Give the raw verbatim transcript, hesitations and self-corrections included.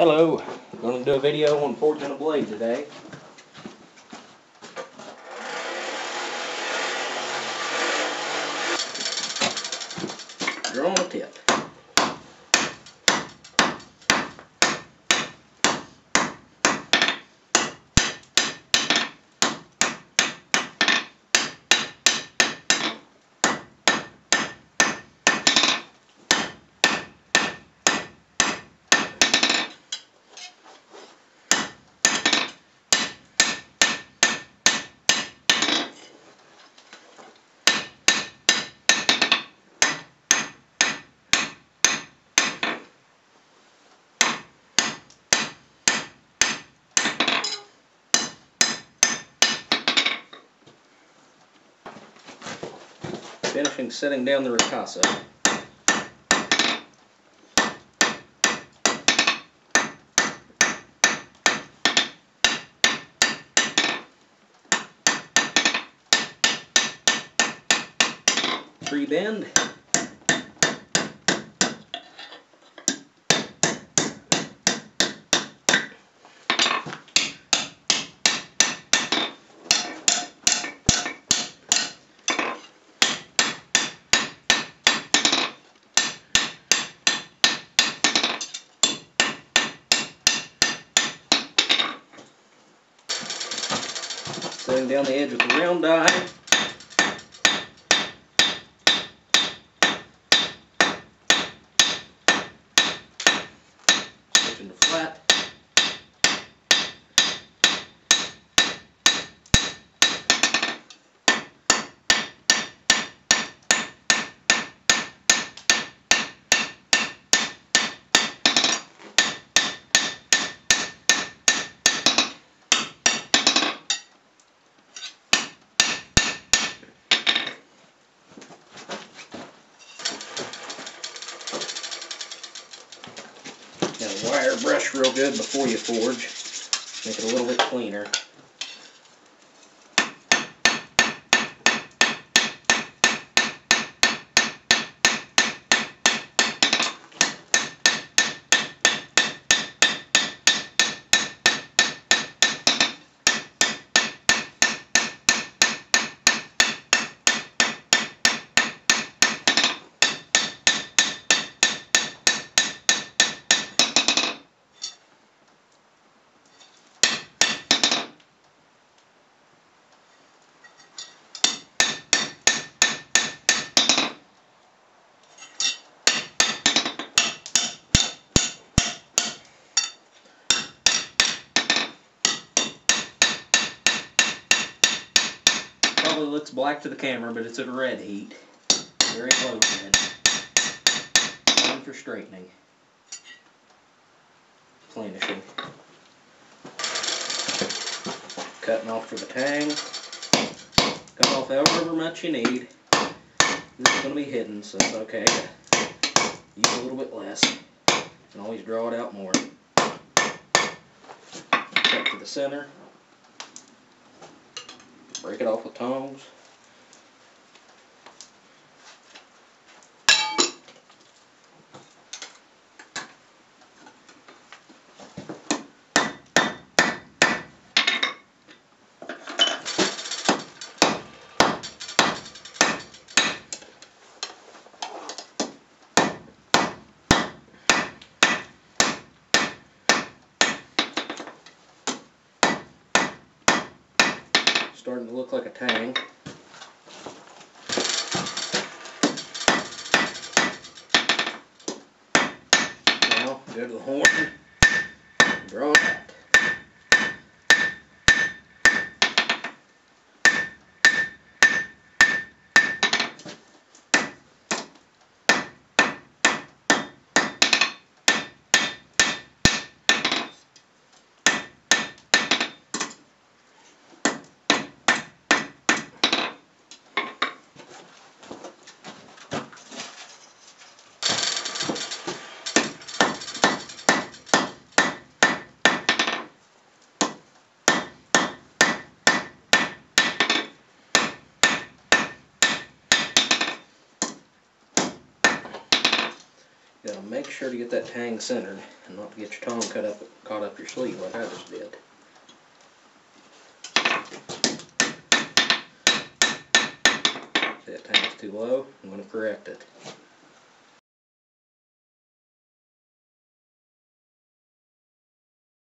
Hello, I'm going to do a video on forging a blade today. Drawing a tip. Finishing setting down the ricasso. Pre-bend. Setting down the edge with the round die. Switching to flat. Now wire brush real good before you forge. Make it a little bit cleaner. Probably looks black to the camera, but it's at a red heat. Very low red. Time for straightening. Planishing. Cutting off for the tang. Cut off however much you need. This is going to be hidden, so it's okay to use a little bit less. You can always draw it out more. Cut to the center. Break it off with tongs. Starting to look like a tang. Now, go to the horn, draw it out. You gotta make sure to get that tang centered and not to get your tongue cut up, caught up your sleeve like I just did. See, that tang's too low. I'm gonna correct it.